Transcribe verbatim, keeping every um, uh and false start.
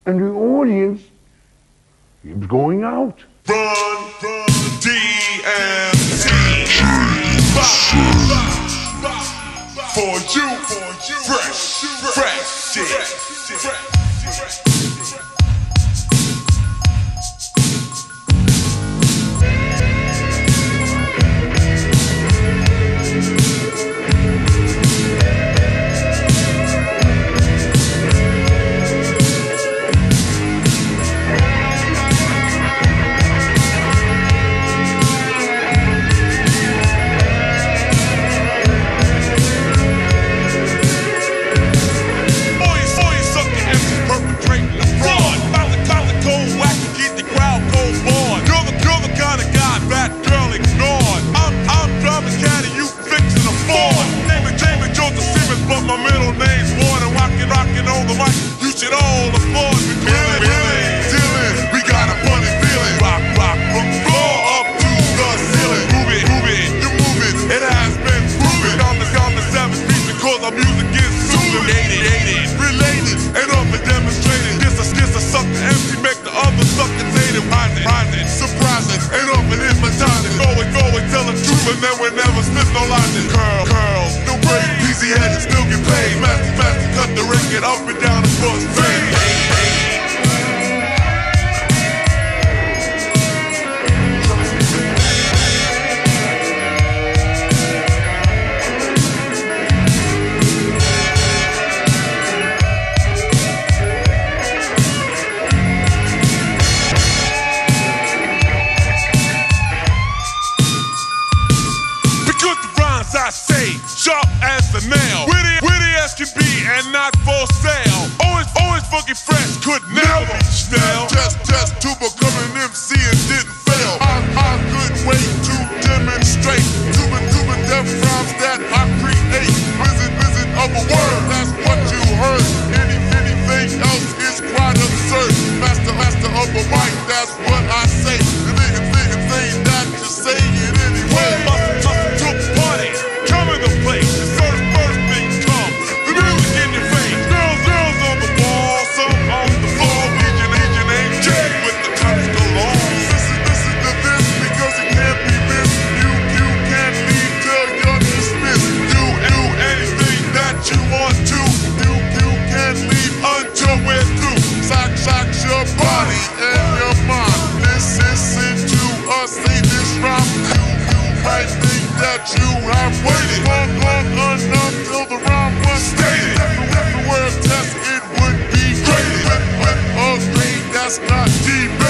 and the audience keeps going out. Run, run, D M C. For you, fresh, fresh shit. Up and down the cross fade. Because the rhymes I say, sharp as the nail, witty, witty as can be, and not for sale. Always, always funky fresh, could never stale. Just, just to become an M C and didn't fail. I, I couldn't wait to demonstrate to the, to the death rhymes that I create. Visit, visit of a word, that's what you heard. Any, anything else is quite absurd. Master, master of the mic, that's what I say. The nigga, nigga, thing that you say it anyway. Muscle, muscle to the party, come in the place. First, first thing come, the music in your face. Girls, girls on the wall, some on the floor. Legion, Legion, ain't dead with the cuts go long. Listen, listen to this because it can't be missed. You, you can't leave till you're dismissed. Do, do anything that you want to. You, you can't leave until we're through. Sock, sock your body and your mind. Listen to us say this rhyme. You, you might think that you have waited long, long enough till the rhyme was stated. If the word test, it would be graded with, with a grade that's not deep.